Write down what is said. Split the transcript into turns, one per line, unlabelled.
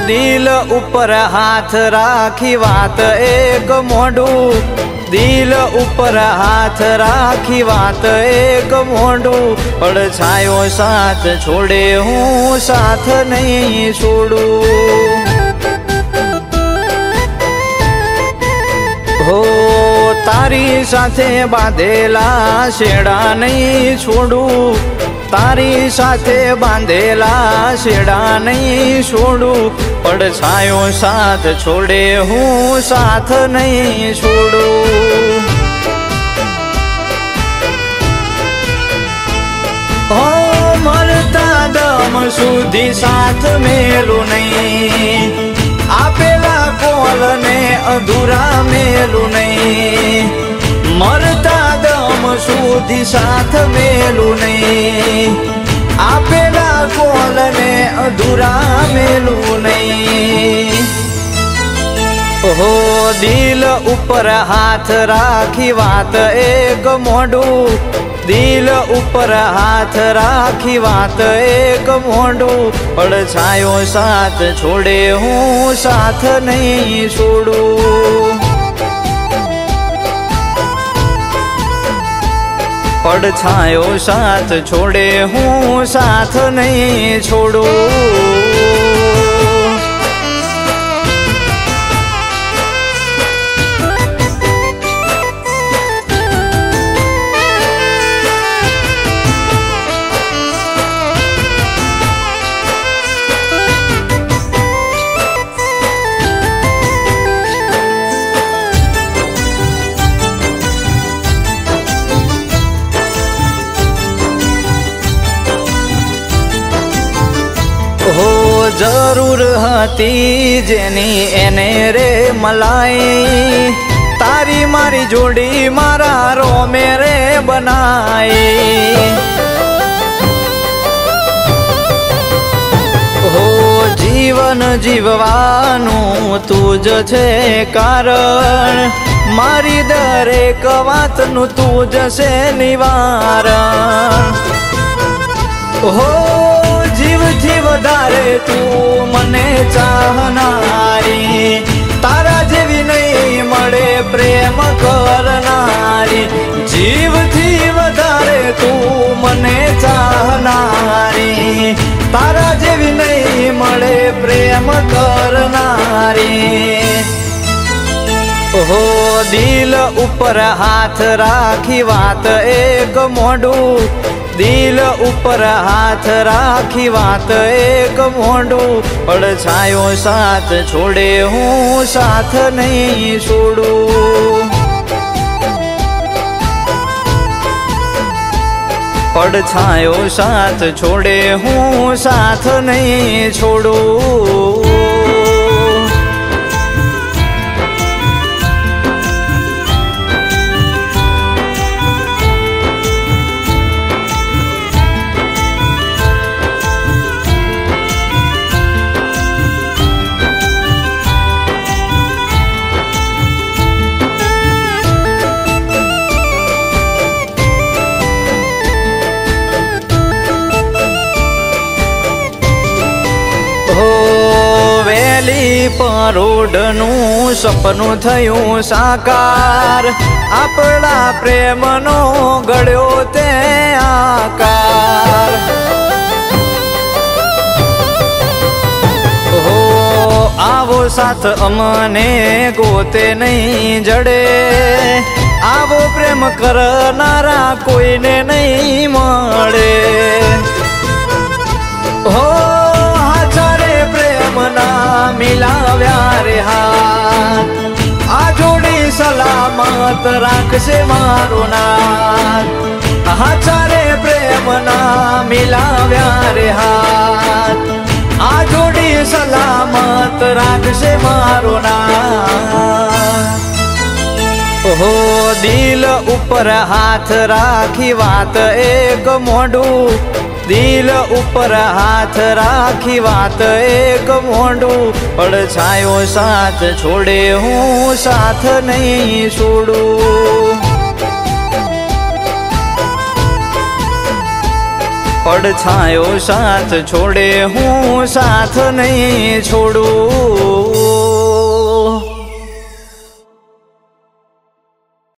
दिल ऊपर हाथ राखी वात एक मोढू, दिल ऊपर हाथ राखी वात एक मोढू। પડછાયો साथ छोड़े हूँ साथ नहीं छोड़ू। हो तारी साथे बांधेला शेड़ा नहीं छोड़ू, तारी साथे बांधेला शेड़ा नहीं छोड़ू। પડછાયો साथ छोड़े हूँ साथ नहीं छोड़ू। हो मरता दम सुधी साथ मेलू नहीं, आपेला कोल ने अधूरा मेलू नहीं। मरता दम सुधी साथ मेलू नहीं, आपेला कोल ने अधूरा मेलू नहीं। हो दिल ऊपर हाथ राखी वात एक मोढू, दिल ऊपर हाथ राखी वात एक मोढू। પડછાયો साथ छोड़े हूँ साथ नहीं छोड़ू। પડછાયો साथ छोड़े हूँ साथ नहीं छोड़ू। हो जरूर हती जेनी एने रे मलाई, तारी मारी जोड़ी मारा रो मेरे बनाई। हो जीवन जीववानू तुज छे कारण, मारी दरेक वातनु तुज से निवारण। हो जीवथी वधारे तू मने चाहनारी, तारा जेवी नहीं मळे प्रेम करनारी। जीवथी वधारे तू मने चाहनारी, तारा जेवी नहीं मळे प्रेम करनारी। हो दिल ऊपर हाथ राखी वात एक मोढू, दिल ऊपर हाथ राखी वात एक मोढू। પડછાયો साथ छोड़े हूँ साथ नहीं छोड़ू। પડછાયો साथ छोड़े हूँ साथ नहीं छोड़ू। परोडनु सपनु थयुं साकार, आपड़ा प्रेमनो गळ्यो ते आकार। हो आवो साथ अमने गोते नहीं जड़े, आवो प्रेम करनारा कोईने नहीं मळे। हो मिलाव्या रे हाथ, आ जोड़ी सलामत राखशे मारो नाथ। हाचा रे प्रेम ना मिलाव्या रे हाथ, आ जोड़ी सलामत राखशे मारो नाथ। हो दिल ऊपर हाथ राखी वात एक मोढू, दिल ऊपर हाथ राखी वात एक मोढू। પડછાયો साथ छोड़े हूँ साथ नहीं छोड़ू। પડછાયો સાથ છોડે હું સાથ નહીં છોડું।